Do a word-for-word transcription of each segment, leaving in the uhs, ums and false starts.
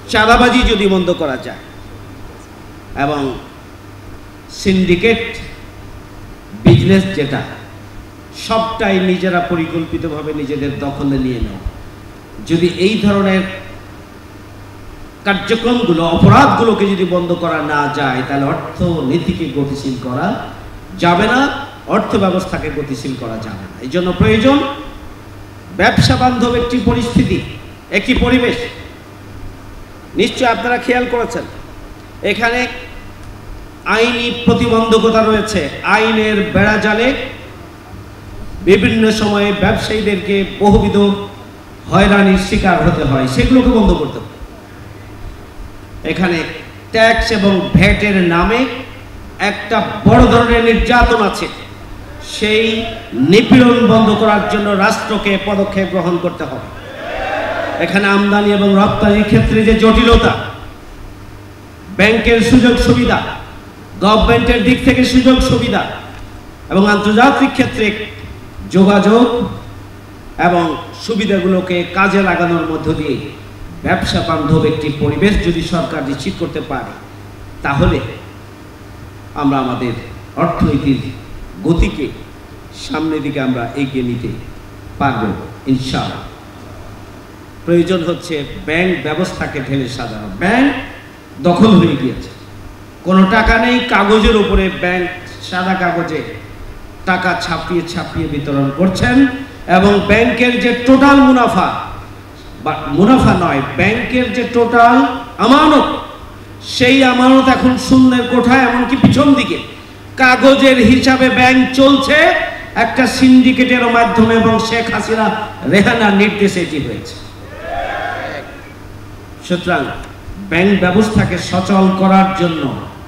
চাঁদাবাজি যদি বন্ধ করা যায় এবং সিন্ডিকেট বিজনেস যেটা সবটাই নিজেরা পরিকল্পিতভাবে নিজেদের দখলে নিয়ে নেওয়া, যদি এই ধরনের কার্যক্রমগুলো অপরাধগুলোকে যদি বন্ধ করা না যায় তাহলে অর্থনীতিকে গতিশীল করা যাবে না, অর্থ ব্যবস্থাকে গতিশীল করা যাবে না। এই জন্য প্রয়োজন ব্যবসা বান্ধব একটি পরিস্থিতি, একটি পরিবেশ। নিশ্চয় আপনারা খেয়াল করেছেন এখানে আইনি প্রতিবন্ধকতা রয়েছে, আইনের বেড়াজালে বিভিন্ন সময়ে ব্যবসায়ীদেরকে বহুবিধ হয়রানির শিকার হতে হয়, সেগুলোকে বন্ধ করতে হবে। এখানে ট্যাক্স এবং ভ্যাটের নামে একটা বড় ধরনের নির্যাতন আছে, সেই নিপীড়ন বন্ধ করার জন্য রাষ্ট্রকে পদক্ষেপ গ্রহণ করতে হবে। এখানে আমদানি এবং রপ্তানির ক্ষেত্রে যে জটিলতা, ব্যাংকের সুযোগ সুবিধা, গভর্নমেন্টের দিক থেকে সুযোগ সুবিধা এবং আন্তর্জাতিক ক্ষেত্রে যোগাযোগ এবং সুবিধাগুলোকে কাজে লাগানোর মধ্য দিয়ে ব্যবসা বান্ধব একটি পরিবেশ যদি সরকার নিশ্চিত করতে পারে তাহলে আমরা আমাদের অর্থনীতির গতিকে সামনের দিকে আমরা এগিয়ে নিতে পারব ইনশাআল্লাহ। প্রয়োজন হচ্ছে ব্যাংক ব্যবস্থাকে ঢেলে সাজানো। ব্যাংক দখল হয়ে গিয়েছে, কোনো টাকা নেই, কাগজের উপরে ব্যাংক সাদা কাগজে টাকা ছাপিয়ে ছাপিয়ে বিতরণ করছেন এবং ব্যাংকের যে টোটাল মুনাফা বা মুনাফা নয়, ব্যাংকের যে টোটাল আমানত, সেই আমানত এখন শূন্যের কোঠায়, এমনকি পিছন দিকে কাগজের হিসাবে ব্যাংক চলছে একটা সিন্ডিকেটের মাধ্যমে এবং শেখ হাসিনা রেহানার নির্দেশে এটি হয়েছে। সুতরাং ব্যাংক ব্যবস্থাকে সচল করার জন্য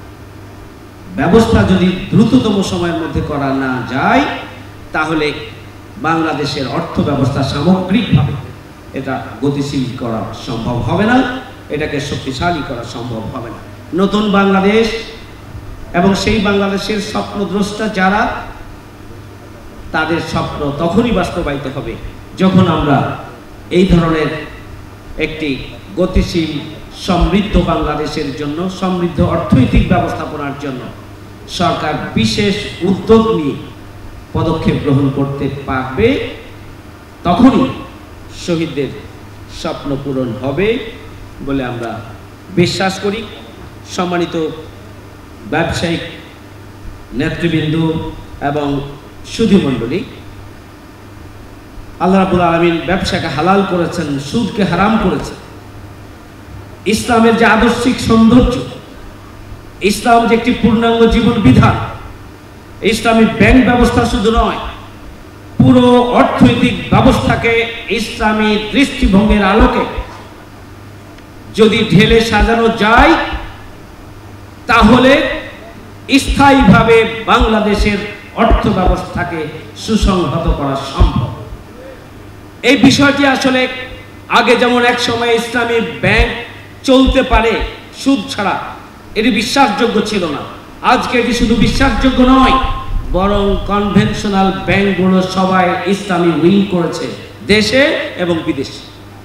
ব্যবস্থা যদি দ্রুততম সময়ের মধ্যে করা না যায় তাহলে বাংলাদেশের অর্থ ব্যবস্থা সামগ্রিকভাবে এটা গতিশীল করা সম্ভব হবে না, এটাকে শক্তিশালী করা সম্ভব হবে না। নতুন বাংলাদেশ এবং সেই বাংলাদেশের স্বপ্নদ্রষ্টা যারা, তাদের স্বপ্ন তখনই বাস্তবায়িত হবে যখন আমরা এই ধরনের একটি গতিশীল সমৃদ্ধ বাংলাদেশের জন্য, সমৃদ্ধ অর্থনৈতিক ব্যবস্থাপনার জন্য সরকার বিশেষ উদ্যোগ নিয়ে পদক্ষেপ গ্রহণ করতে পারবে, তখনই শহীদদের স্বপ্ন পূরণ হবে বলে আমরা বিশ্বাস করি। সম্মানিত ব্যবসায়িক নেতৃবৃন্দ এবং সুধীমণ্ডলী, আল্লাহ রাব্বুল আলামিন ব্যবসাকে হালাল করেছেন, সুদকে হারাম করেছেন। ইসলামের যে আদর্শিক সৌন্দর্য, ইসলাম যে একটি পূর্ণাঙ্গ জীবন বিধান, ইসলামী ব্যাংক ব্যবস্থা শুধু নয়, পুরো অর্থনৈতিক ব্যবস্থাকে ইসলামী দৃষ্টিভঙ্গির আলোকে যদি ঢেলে সাজানো যায় তাহলে স্থায়ীভাবে বাংলাদেশের অর্থ ব্যবস্থাকে সুসংহত করা সম্ভব। এই বিষয়টি আসলে আগে যেমন এক সময় ইসলামী ব্যাংক চলতে পারে সুদ ছাড়া, এটি বিশ্বাসযোগ্য ছিল না। আজকে এটি শুধু বিশ্বাসযোগ্য নয়, বরং কনভেনশনাল ব্যাংকগুলো সবাই ইসলামী উইং করেছে দেশে এবং বিদেশে।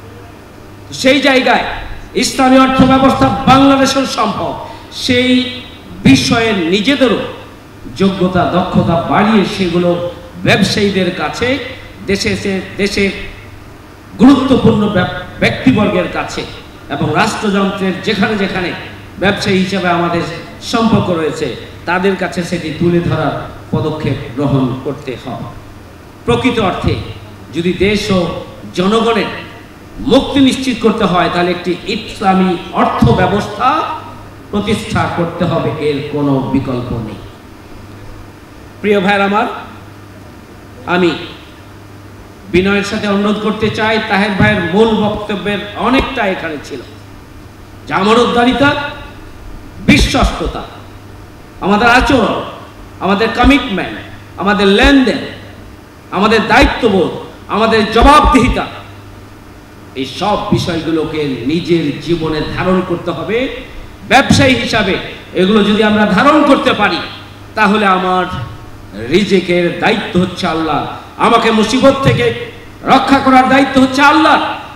সেই জায়গায় ইসলামী অর্থ ব্যবস্থা বাংলাদেশের সম্ভব, সেই বিষয়ে নিজেদেরও যোগ্যতা দক্ষতা বাড়িয়ে সেগুলো ব্যবসায়ীদের কাছে, দেশে দেশের গুরুত্বপূর্ণ ব্যক্তিবর্গের কাছে এবং রাষ্ট্রযন্ত্রের যেখানে যেখানে ব্যবসায়ী হিসেবে আমাদের সম্পর্ক রয়েছে তাদের কাছে সেটি তুলে ধরার পদক্ষেপ গ্রহণ করতে হবে। প্রকৃত অর্থে যদি দেশ ও জনগণের মুক্তি নিশ্চিত করতে হয় তাহলে একটি ইসলামী অর্থ ব্যবস্থা প্রতিষ্ঠা করতে হবে, এর কোনো বিকল্প নেই। প্রিয় ভাইয়ের আমার, আমি বিনয়ের সাথে অনুরোধ করতে চাই, তাহের ভাইয়ের মূল বক্তব্যের অনেকটা এখানে ছিল, যে আমানতদারিতা, বিশ্বস্ততা, আমাদের আচরণ, আমাদের কমিটমেন্ট, আমাদের লেনদেন, আমাদের দায়িত্ববোধ, আমাদের জবাবদিহিতা, এই সব বিষয়গুলোকে নিজের জীবনে ধারণ করতে হবে। ব্যবসায়ী হিসাবে এগুলো যদি আমরা ধারণ করতে পারি তাহলে আমার রিজিকের দায়িত্ব হচ্ছে আল্লাহ, আমাকে মুসিবত থেকে রক্ষা করার দায়িত্ব হচ্ছে আল্লাহ।